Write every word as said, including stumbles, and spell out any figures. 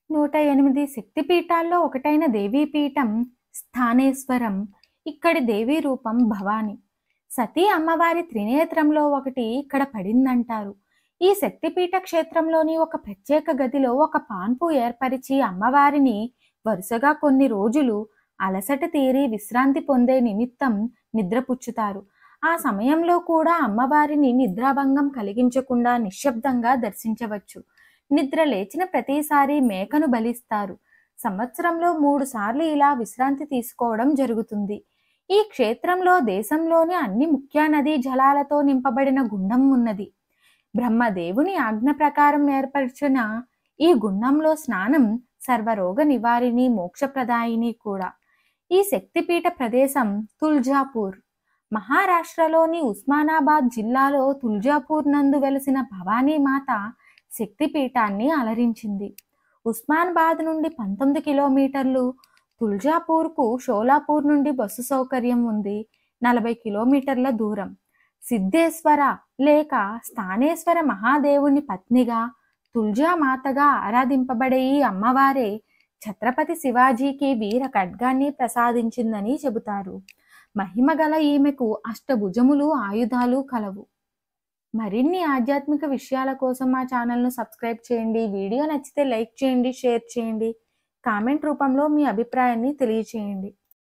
నూట ఎనిమిది శక్తిపీఠాల్లో ఒకటైన దేవీపీఠం స్థానేశ్వరం. ఇక్కడి దేవీ రూపం భవాని. సతీ అమ్మవారి త్రినేత్రంలో ఒకటి ఇక్కడ పడిందంటారు. ఈ శక్తిపీఠ క్షేత్రంలోని ఒక ప్రత్యేక గదిలో ఒక పాన్పు ఏర్పరిచి అమ్మవారిని వరుసగా కొన్ని రోజులు అలసట తీరి విశ్రాంతి పొందే నిమిత్తం నిద్రపుచ్చుతారు. ఆ సమయంలో కూడా అమ్మవారిని నిద్రాభంగం కలిగించకుండా నిశ్శబ్దంగా దర్శించవచ్చు. నిద్ర లేచిన ప్రతిసారి మేకను బలిస్తారు. సంవత్సరంలో మూడు సార్లు ఇలా విశ్రాంతి తీసుకోవడం జరుగుతుంది. ఈ క్షేత్రంలో దేశంలోని అన్ని ముఖ్య నదీ జలాలతో నింపబడిన గుండం ఉన్నది. బ్రహ్మదేవుని ఆజ్ఞ ప్రకారం ఏర్పరిచిన ఈ గుండంలో స్నానం సర్వరోగ నివారిణి, మోక్షప్రదాయిని కూడా. ఈ శక్తిపీఠ ప్రదేశం తుల్జాపూర్. మహారాష్ట్రలోని ఉస్మానాబాద్ జిల్లాలో తుల్జాపూర్ నందు వెలసిన భవానీమాత శక్తిపీఠాన్ని అలరించింది. ఉస్మానాబాద్ నుండి పంతొమ్మిది కిలోమీటర్లు, తుల్జాపూర్కు షోలాపూర్ నుండి బస్సు సౌకర్యం ఉంది. నలభై కిలోమీటర్ల దూరం. సిద్ధేశ్వర లేక స్థానేశ్వర మహాదేవుని పత్నిగా, తుల్జామాతగా ఆరాధింపబడే ఈ అమ్మవారే ఛత్రపతి శివాజీకి వీర ఖడ్గాన్ని ప్రసాదించిందని చెబుతారు. మహిమగల ఈమెకు అష్టభుజములు, ఆయుధాలు కలవు. మరిన్ని ఆధ్యాత్మిక విషయాల కోసం మా ఛానల్ను సబ్స్క్రైబ్ చేయండి. వీడియో నచ్చితే లైక్ చేయండి, షేర్ చేయండి. కామెంట్ రూపంలో మీ అభిప్రాయాన్ని తెలియచేయండి.